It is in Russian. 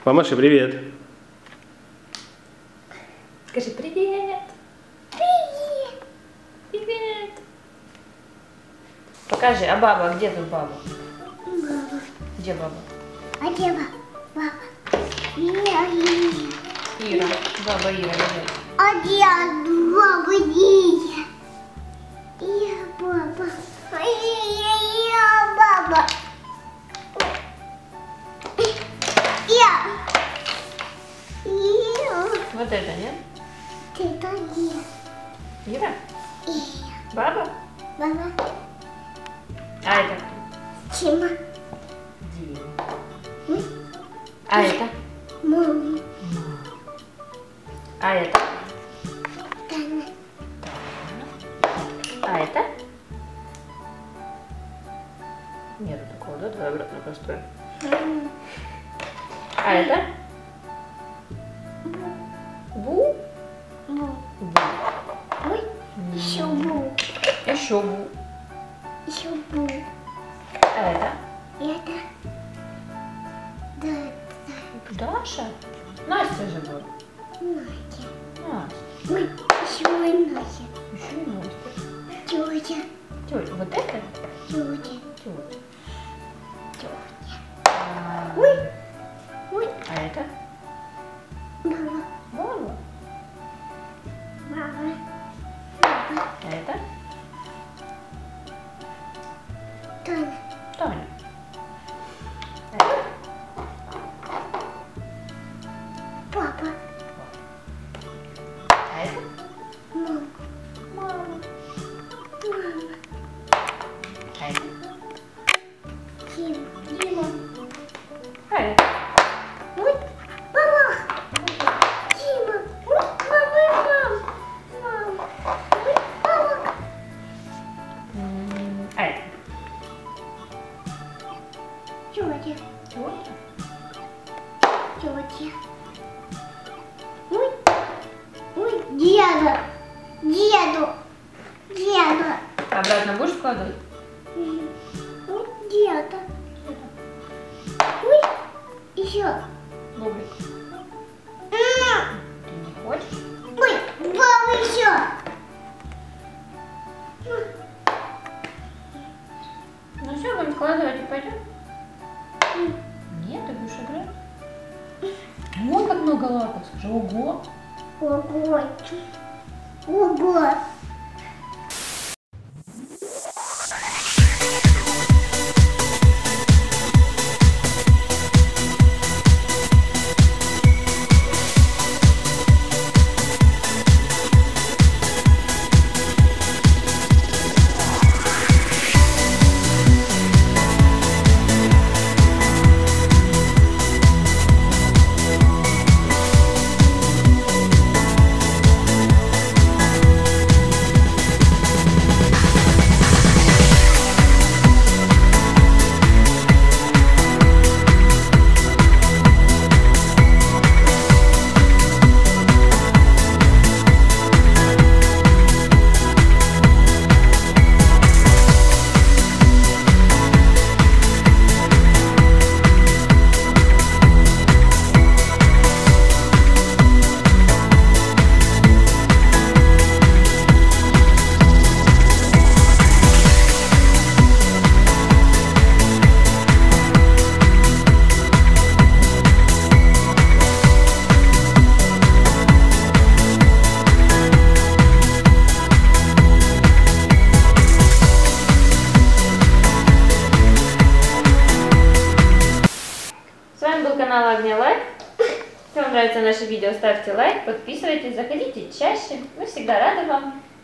Помаши привет. Скажи привет. Привет. Привет. Покажи, а баба, где тут баба? Баба. Где баба? А где баба? Ира. Ира. Баба Ира лежит. А где баба Ира? Я баба. Я баба. Вот это, нет? Это где? Ира? Баба? Баба. А это кто? Тима. Дима. А это? Мама. А это? Таня. А это? Нет такого, да? Давай обратно построим. А это? Бу? Бу. Бу. Ой, еще бу. Еще бу. Еще бу. А это? Это. Да. Даша? Настя же была. Настя. Настя. Ой, еще и Настя. Еще и Настя. Тетя. Тетя. Вот это? Тетя. Тетя. Тетя. Ой. Ой. А это? Мама. Баба. Мама. А это? Таня. Таня. А это? Папа. А это? Мама. Мама. Мама. А это? Тима. Дима. А это? Ой. Мама. Тима. Ой, мама. Мама. Ой, мама. А это? Тетя. Тетя. Тетя. Ой. Ой, деда. Деду. Деда. Обратно будешь вкладывать? Ой, деда. Ой, еще. Бублик. Ты не хочешь? Ой, баба еще. Ну все, будем вкладывать и пойдем. Нет, ты будешь играть. Вон как много лапок, скажи, ого. Ого. Ого. С вами был канал Огня Лайф. Если вам нравится наше видео, ставьте лайк, подписывайтесь, заходите чаще. Мы всегда рады вам.